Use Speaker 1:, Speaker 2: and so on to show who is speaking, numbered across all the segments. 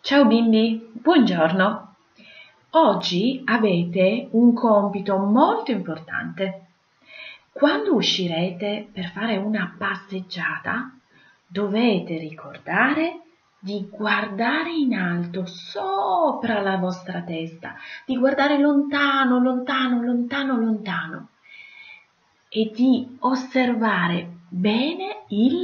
Speaker 1: Ciao bimbi, buongiorno. Oggi avete un compito molto importante. Quando uscirete per fare una passeggiata, dovete ricordare di guardare in alto, sopra la vostra testa, di guardare lontano, lontano, lontano, lontano e di osservare bene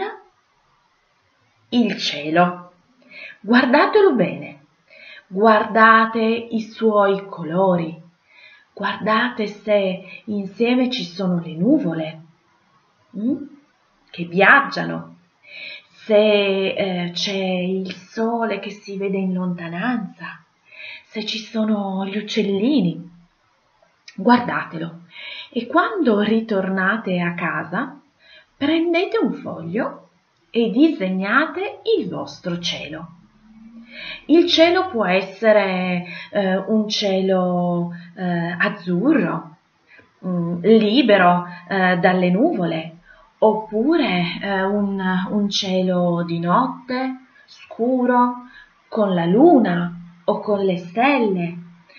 Speaker 1: il cielo. Guardatelo bene, guardate i suoi colori, guardate se insieme ci sono le nuvole che viaggiano, se c'è il sole che si vede in lontananza, se ci sono gli uccellini. Guardatelo e quando ritornate a casa prendete un foglio e disegnate il vostro cielo. Il cielo può essere un cielo azzurro, libero dalle nuvole, oppure un cielo di notte, scuro, con la luna o con le stelle,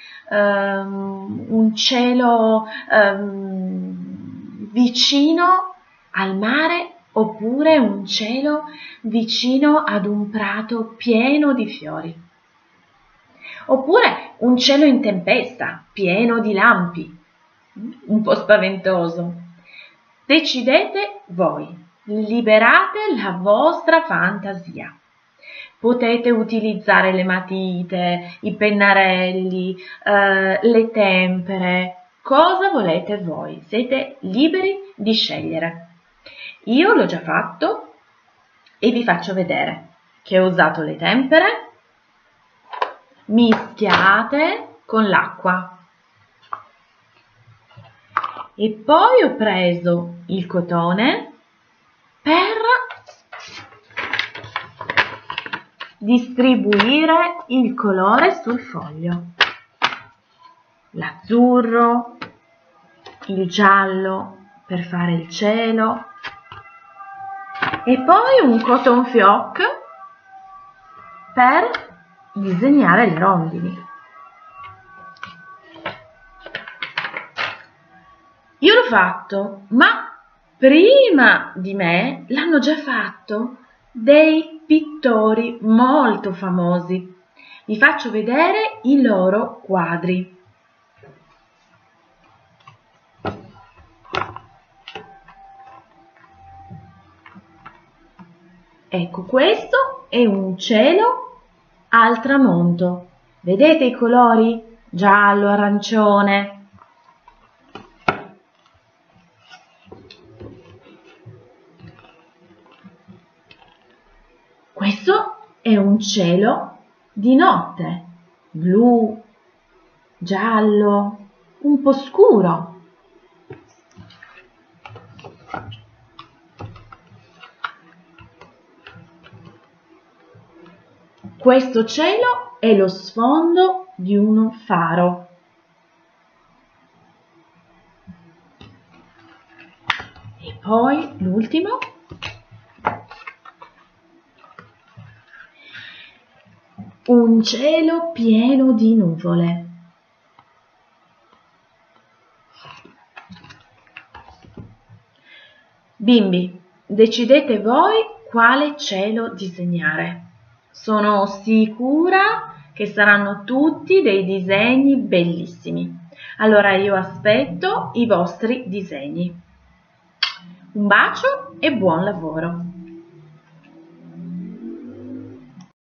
Speaker 1: un cielo vicino al mare, oppure un cielo vicino ad un prato pieno di fiori, oppure un cielo in tempesta, pieno di lampi, un po' spaventoso. Decidete voi, liberate la vostra fantasia. Potete utilizzare le matite, i pennarelli, le tempere, cosa volete voi, siete liberi di scegliere. Io l'ho già fatto e vi faccio vedere che ho usato le tempere mischiate con l'acqua e poi ho preso il cotone per distribuire il colore sul foglio, l'azzurro, il giallo per fare il cielo e poi un cotton fioc per disegnare le rondini. Io l'ho fatto, ma prima di me l'hanno già fatto dei pittori molto famosi. Vi faccio vedere i loro quadri. Ecco, questo è un cielo al tramonto. Vedete i colori? Giallo, arancione. Questo è un cielo di notte, blu, giallo, un po' scuro. Questo cielo è lo sfondo di un faro. E poi l'ultimo. Un cielo pieno di nuvole. Bimbi, decidete voi quale cielo disegnare. Sono sicura che saranno tutti dei disegni bellissimi. Allora io aspetto i vostri disegni. Un bacio e buon lavoro!